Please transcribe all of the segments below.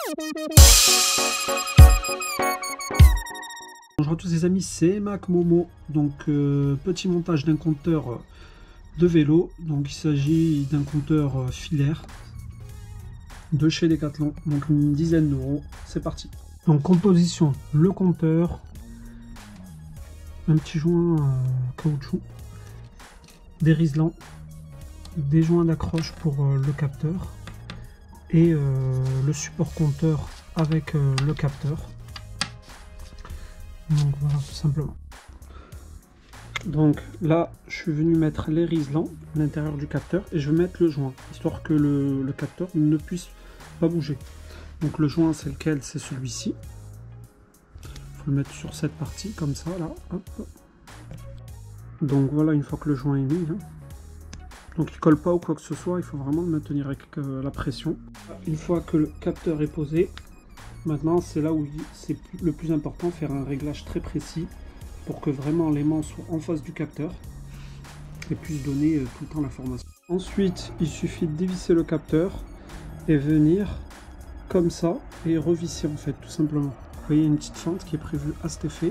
Bonjour à tous les amis, c'est Mac Momo. Donc petit montage d'un compteur de vélo. Donc il s'agit d'un compteur filaire de chez Decathlon, donc une dizaine d'euros. C'est parti. Donc composition, le compteur, un petit joint caoutchouc, des riselants, des joints d'accroche pour le capteur et le support compteur avec le capteur. Donc voilà, tout simplement. Donc là, je suis venu mettre les riselants à l'intérieur du capteur et je vais mettre le joint, histoire que le capteur ne puisse pas bouger. Donc le joint, c'est lequel? C'est celui-ci. Il faut le mettre sur cette partie, comme ça, là. Hop. Donc voilà, une fois que le joint est mis, hein. Donc il colle pas ou quoi que ce soit, il faut vraiment le maintenir avec la pression. Une fois que le capteur est posé, maintenant c'est là où c'est le plus important, faire un réglage très précis pour que vraiment l'aimant soit en face du capteur et puisse donner tout le temps l'information. Ensuite, il suffit de dévisser le capteur et venir comme ça et revisser en fait, tout simplement. Vous voyez une petite fente qui est prévue à cet effet.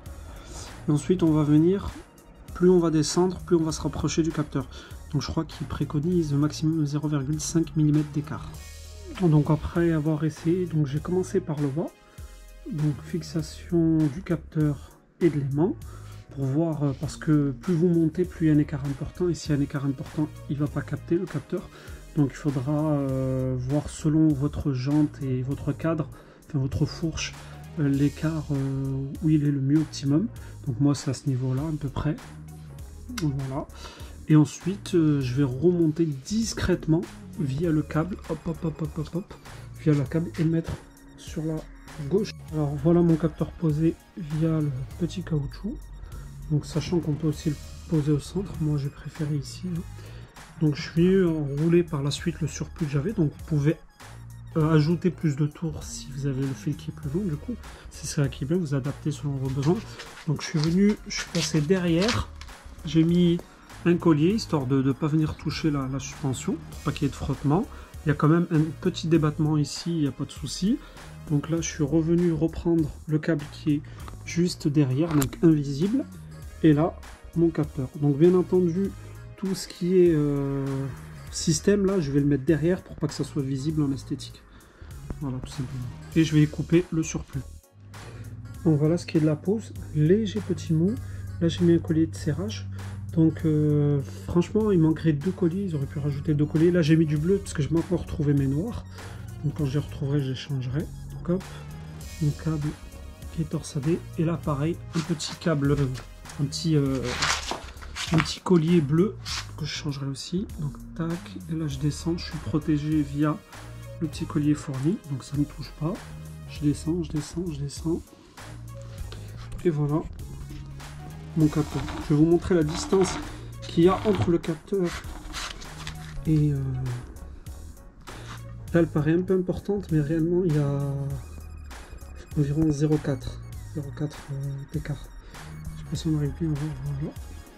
Et ensuite on va venir, plus on va descendre, plus on va se rapprocher du capteur. Donc je crois qu'il préconise au maximum 0,5 mm d'écart. Donc après avoir essayé, donc j'ai commencé par le bas. Donc fixation du capteur et de l'aimant pour voir, parce que plus vous montez, plus il y a un écart important. Et s'il y a un écart important, il ne va pas capter le capteur. Donc il faudra voir selon votre jante et votre cadre, enfin votre fourche, l'écart où il est le mieux optimum. Donc moi c'est à ce niveau-là à peu près. Voilà. Et ensuite, je vais remonter discrètement via le câble, hop, via le câble et le mettre sur la gauche. Alors voilà mon capteur posé via le petit caoutchouc. Donc sachant qu'on peut aussi le poser au centre, moi j'ai préféré ici. Hein. Donc je suis enroulé par la suite le surplus que j'avais. Donc vous pouvez ajouter plus de tours si vous avez le fil qui est plus long. Du coup, c'est ça qui est bien, vous adaptez selon vos besoins. Donc je suis passé derrière, j'ai mis un collier histoire de ne pas venir toucher la suspension pour pas qu'il y ait de frottement. Il y a quand même un petit débattement ici, il n'y a pas de souci. Donc là je suis revenu reprendre le câble qui est juste derrière, donc invisible, et là mon capteur. Donc bien entendu tout ce qui est système là je vais le mettre derrière pour pas que ça soit visible en esthétique. Voilà, tout simplement. Et je vais y couper le surplus. Donc voilà ce qui est de la pose, léger petit mou. Là j'ai mis un collier de serrage. Donc franchement il manquerait 2 colliers, ils auraient pu rajouter 2 colliers. Là j'ai mis du bleu parce que je m'ai encore retrouvé mes noirs. Donc quand je les retrouverai je les changerai. Donc hop, mon câble qui est torsadé. Et là pareil, un petit câble, un petit collier bleu que je changerai aussi. Donc tac, et là je descends, je suis protégé via le petit collier fourni. Donc ça ne touche pas. Je descends. Et voilà. Mon capteur. Je vais vous montrer la distance qu'il y a entre le capteur et là elle paraît un peu importante mais réellement il y a environ 0,4 d'écart. Je sais pas si on arrive bien à voir. Voilà.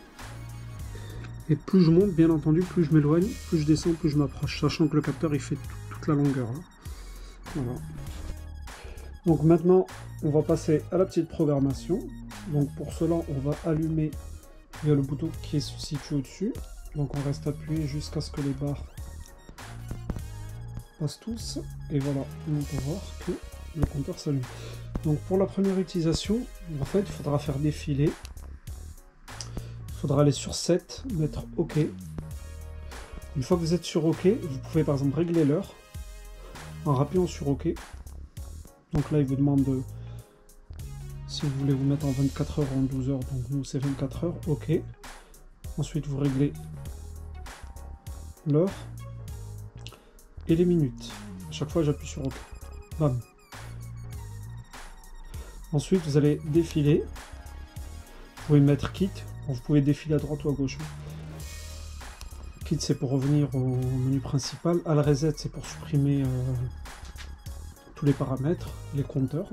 Et plus je monte bien entendu, plus je m'éloigne, plus je descends, plus je m'approche, sachant que le capteur il fait toute la longueur là. Voilà. Donc maintenant on va passer à la petite programmation. Donc pour cela, on va allumer via le bouton qui se situe au-dessus. Donc on reste appuyé jusqu'à ce que les barres passent tous. Et voilà, on peut voir que le compteur s'allume. Donc pour la première utilisation, en fait, il faudra faire défiler. Il faudra aller sur 7, mettre OK. Une fois que vous êtes sur OK, vous pouvez par exemple régler l'heure en rappuyant sur OK. Donc là, il vous demande de... Si vous voulez vous mettre en 24 heures ou en 12 heures, donc nous c'est 24 heures, OK. Ensuite vous réglez l'heure et les minutes. À chaque fois j'appuie sur OK. Bam. Ensuite vous allez défiler. Vous pouvez mettre quitte. Bon, vous pouvez défiler à droite ou à gauche. Quitte c'est pour revenir au menu principal. Al reset c'est pour supprimer tous les paramètres, les compteurs.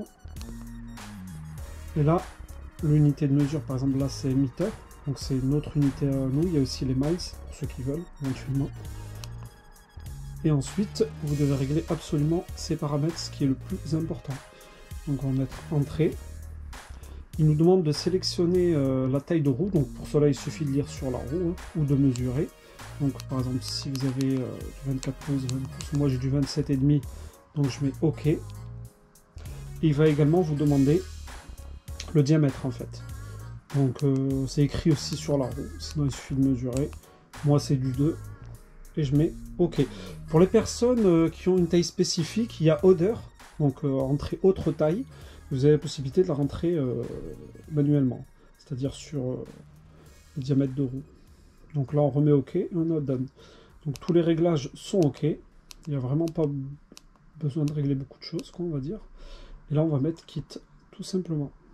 Et là, l'unité de mesure, par exemple, là c'est émetteur, donc c'est notre unité à nous. Il y a aussi les miles, pour ceux qui veulent, éventuellement. Et ensuite, vous devez régler absolument ces paramètres, ce qui est le plus important. Donc on va mettre entrée. Il nous demande de sélectionner la taille de roue. Donc pour cela, il suffit de lire sur la roue, hein, ou de mesurer. Donc par exemple, si vous avez du 24 pouces, 20 pouces, moi j'ai du 27,5, donc je mets OK. Et il va également vous demander le diamètre en fait. Donc c'est écrit aussi sur la roue, sinon il suffit de mesurer. Moi c'est du 2 et je mets OK. Pour les personnes qui ont une taille spécifique, il y a Other, donc entrée autre taille. Vous avez la possibilité de la rentrer manuellement, c'est-à-dire sur le diamètre de roue. Donc là on remet OK et on a Done. Donc tous les réglages sont OK. Il n'y a vraiment pas besoin de régler beaucoup de choses, quoi, on va dire. Et là on va mettre Kit, tout simplement.